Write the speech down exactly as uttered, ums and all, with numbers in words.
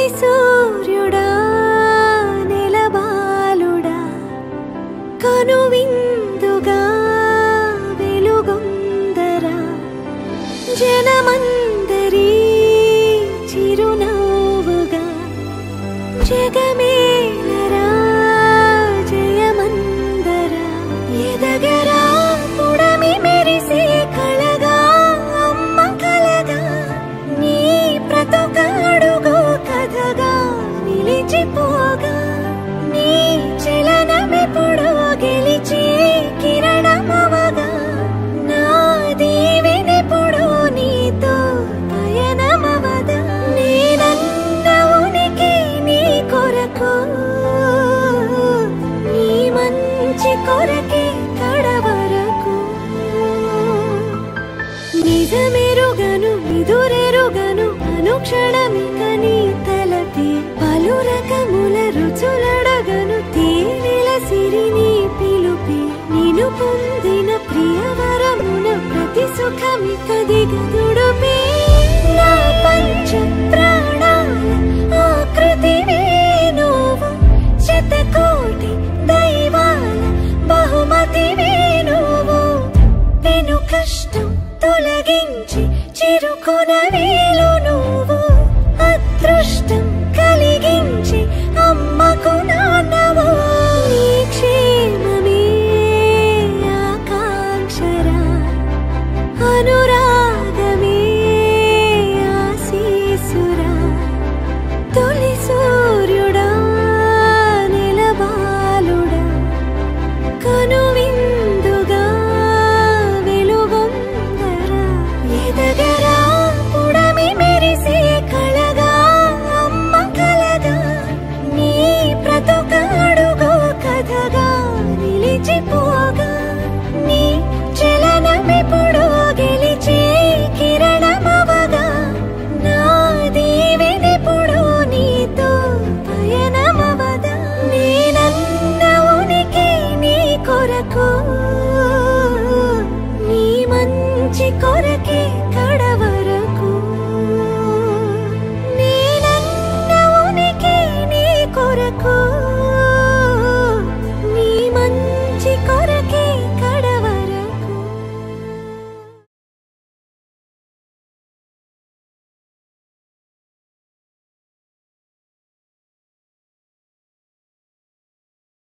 सूर्युडा नेलबालुडा कनुविंदुगा वेलुगुंदरा जनमंदरी चिरुनव्वुगा जगमेलरा जयमंदरा एदगरा पुडमि मेरिसे कळगा अम्म कलगा नी प्रतुकाडुगो कथगा निलिचिपोगा नी चलनमेपुडो गेलिचे किरणमवगा ना दीवेनेपुडो नीतो पयनमवदा नेनन्न उనికి నీ కొరకు నీ మంచి కొరకే కడవరకు నిజమెరుగను నిదురెరుగను అనుక్షణ